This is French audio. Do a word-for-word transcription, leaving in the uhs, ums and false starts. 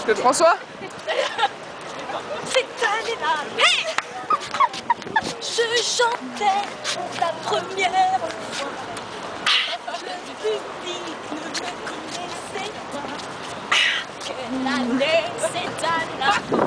Claude François. Cette année-là, hey, je chantais pour la première fois. Le public ne me connaissait pas. Quelle année cette année-là.